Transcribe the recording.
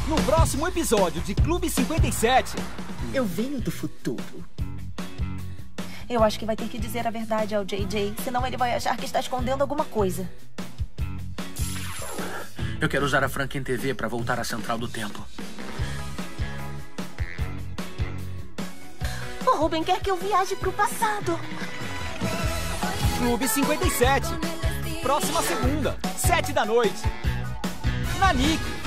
No próximo episódio de Clube 57... Eu venho do futuro. Eu acho que vai ter que dizer a verdade ao JJ, senão ele vai achar que está escondendo alguma coisa. Eu quero usar a Franken TV para voltar à Central do Tempo. O Ruben quer que eu viaje pro passado. Clube 57. Próxima segunda, 7 da noite. Na Nick.